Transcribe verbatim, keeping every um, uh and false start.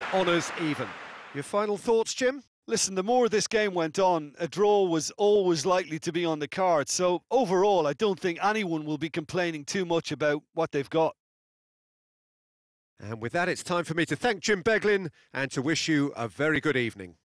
honours even. Your final thoughts, Jim? Listen, the more this game went on, a draw was always likely to be on the card. So overall, I don't think anyone will be complaining too much about what they've got. And with that, it's time for me to thank Jim Beglin and to wish you a very good evening.